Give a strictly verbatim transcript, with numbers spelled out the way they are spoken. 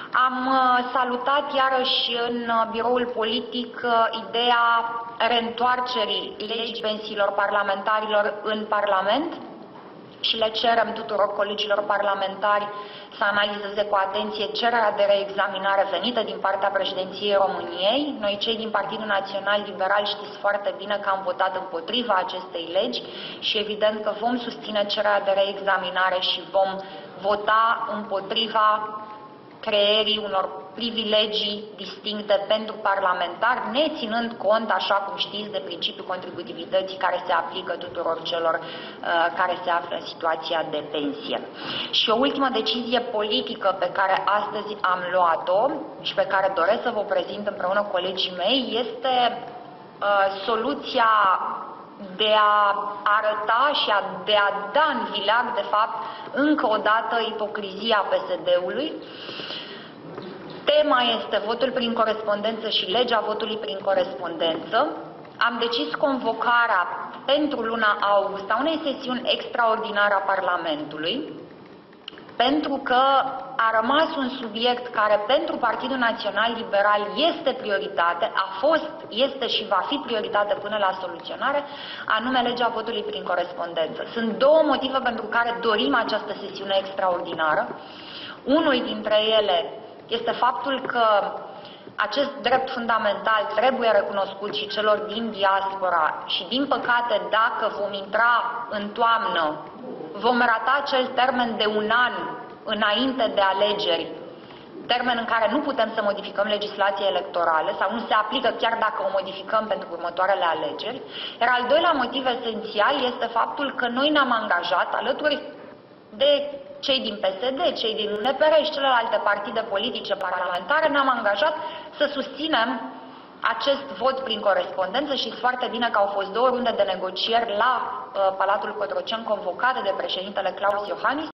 Am salutat iarăși în biroul politic ideea reîntoarcerii legii pensiilor parlamentarilor în Parlament și le cerem tuturor colegilor parlamentari să analizeze cu atenție cererea de reexaminare venită din partea președinției României. Noi, cei din Partidul Național Liberal, știți foarte bine că am votat împotriva acestei legi și evident că vom susține cererea de reexaminare și vom vota împotriva creierii unor privilegii distincte pentru parlamentari, neținând cont, așa cum știți, de principiul contributivității care se aplică tuturor celor uh, care se află în situația de pensie. Și o ultimă decizie politică pe care astăzi am luat-o și pe care doresc să vă prezint împreună cu colegii mei este uh, soluția de a arăta și a, de a da în vileag, de fapt, încă o dată ipocrizia P S D-ului. Tema este votul prin corespondență și legea votului prin corespondență. Am decis convocarea pentru luna august a unei sesiuni extraordinare a Parlamentului, pentru că a rămas un subiect care pentru Partidul Național Liberal este prioritate, a fost, este și va fi prioritate până la soluționare, anume legea votului prin corespondență. Sunt două motive pentru care dorim această sesiune extraordinară. Unul dintre ele este faptul că acest drept fundamental trebuie recunoscut și celor din diaspora și, din păcate, dacă vom intra în toamnă, vom rata acel termen de un an înainte de alegeri, termen în care nu putem să modificăm legislația electorală sau nu se aplică chiar dacă o modificăm pentru următoarele alegeri. Iar al doilea motiv esențial este faptul că noi ne-am angajat, alături de cei din P S D, cei din U N P R și celelalte partide politice parlamentare, ne-am angajat să susținem acest vot prin corespondență. Știți foarte bine că au fost două runde de negocieri la uh, Palatul Cotroceni convocate de președintele Klaus Iohannis